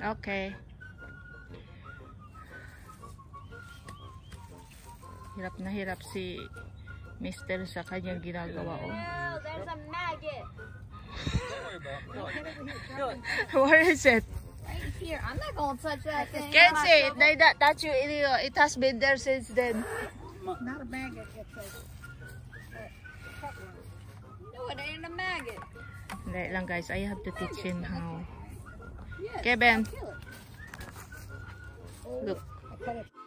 Okay. Hirap na hirap si Mister sa kanyang ginagawa. Oh. No, there's a maggot. Don't worry about it. Where is it? Right here. I'm not gonna touch that thing. Can't say it. That's you. It has been there since then. Not a maggot, it's a cutworm. No, it ain't a maggot. Hindi lang guys, I have to teach him how. Yes, Kevin, kill it. look. I cut it.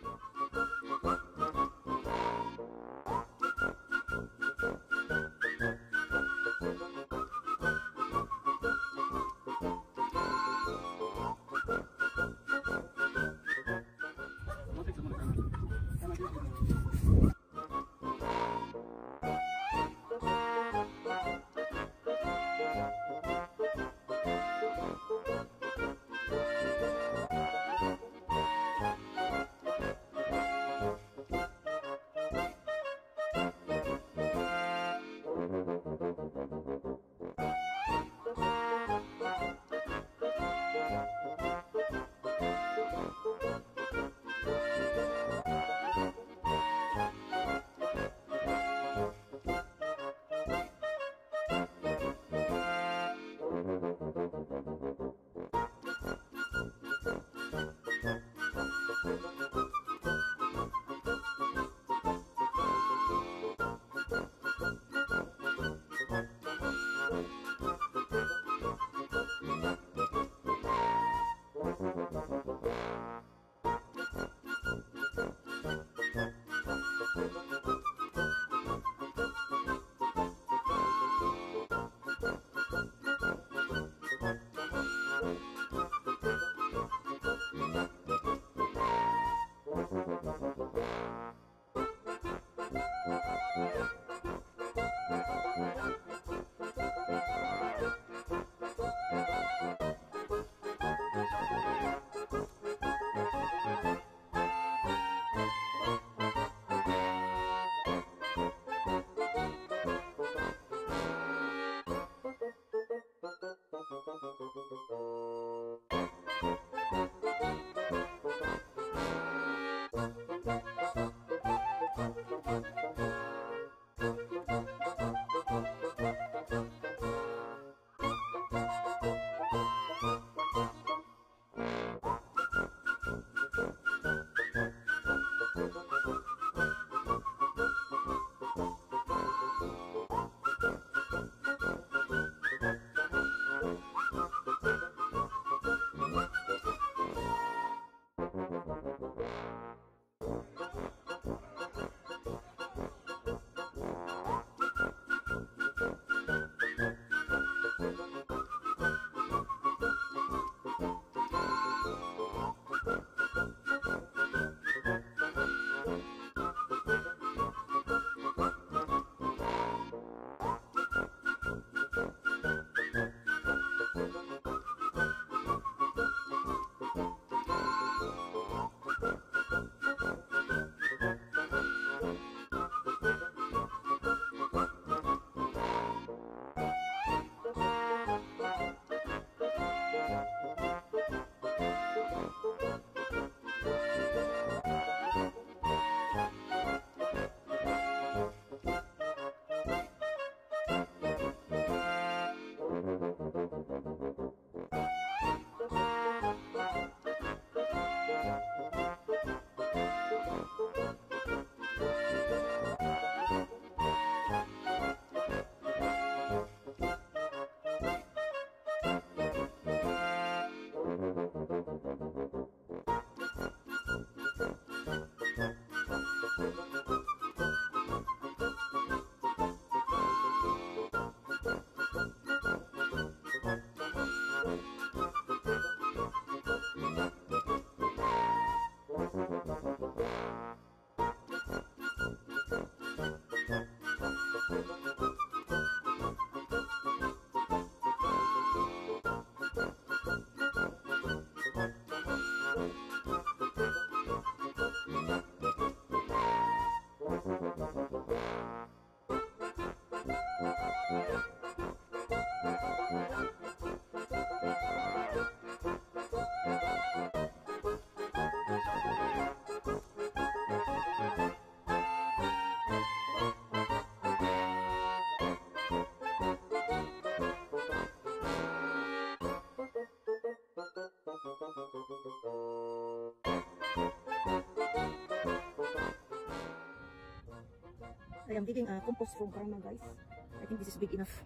am digging compost from Karma, guys. I think this is big enough.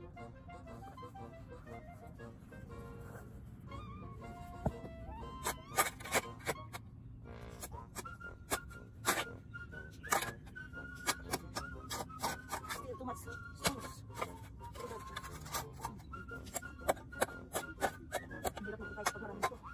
Still too much stones. Hirap mag-fight pag marami ito.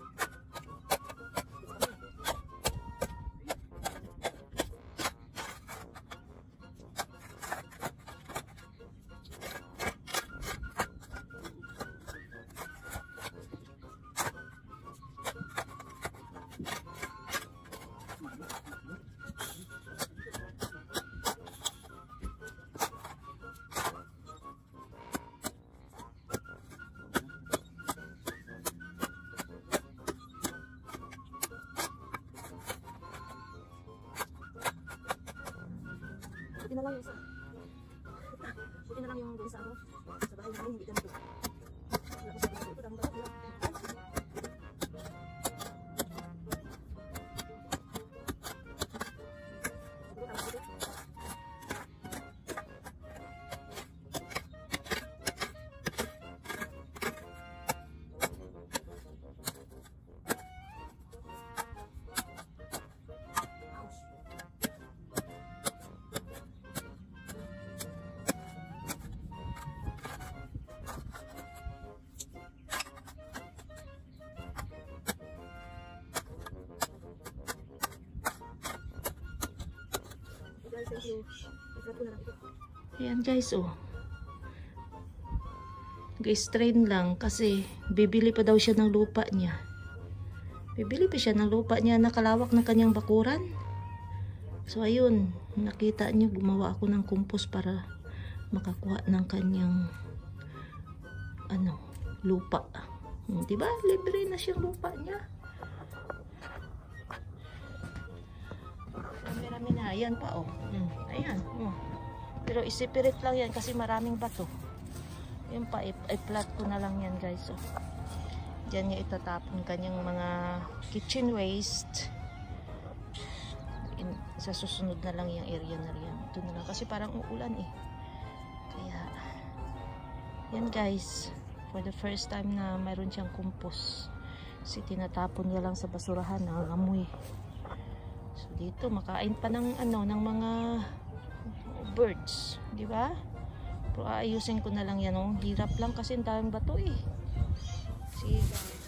Buti na lang yung buti na lang yung doon sa ano, sa bahay namin hindi ganito. Wala ko sa ganito, ito dami ba? Siguro tama dito. Thank you. Itrap ko na lang ito. Ayan guys, oh. Guys, train lang kasi bibili pa daw siya ng lupa niya. Bibili pa siya ng lupa niya, nakalawak ng kanyang bakuran. So ayun, nakita niyo gumawa ako ng compost para makakuha ng kanyang lupa. Diba? Libre na siyang lupa niya. Marami na. Ayan pa, oh. Ayan. Oh. Pero isipirit lang yan kasi maraming bato. Yan pa, i-flat ko na lang yan, guys. Oh. Diyan niya itatapon kanyang mga kitchen waste. Sa susunod na lang yung area na riyan. Ito na lang. Kasi parang uulan eh. Kaya, yan guys. For the first time na mayroon siyang compost. Kasi tinatapon niya lang sa basurahan. Nangangamoy. So dito makain pa ng ng mga birds, di ba? Pero aayusin ko na lang yan, oh. Hirap lang kasi ang daming bato eh. See guys.